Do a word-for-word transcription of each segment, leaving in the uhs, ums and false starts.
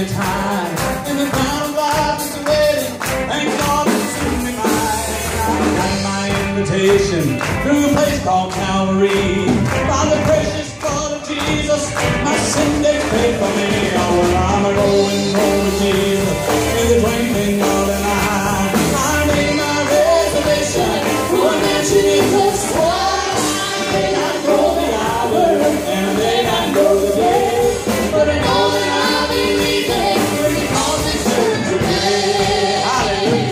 appointed time, and the crown of life is waiting, and God will soon be mine. I got my invitation to a place called Calvary. By the precious blood of Jesus, my sin they paid for me. Oh, well, I'm a going home to Jesus in the twinkling of an eye. I made my reservation to a mansion in the sky. They not know the hour, and they not know the day, but I know that I'll be leaving because it's soon today. Hallelujah.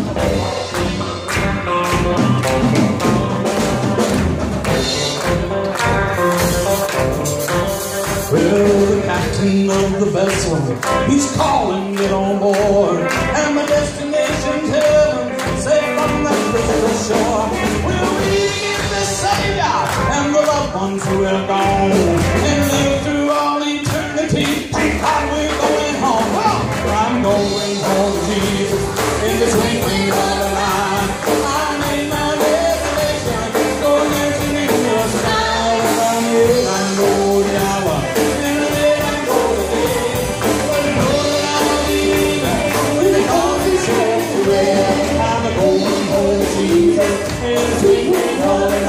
Well, the captain of the vessel, he's calling it on board, and my destination's heaven, safe from that crystal shore. We'll meet in the Savior and the loved ones who are gone, and live through all eternity. Thank God we're going home. Well, I'm going home to Jesus in the twinkling of an eye. I made my reservation, going there to meet us now. If I'm here, I know the hour, and the day I go to bed. But I know that I'll be leaving when the coffee's ready to red. I'm going home to Jesus in the twinkling of an eye.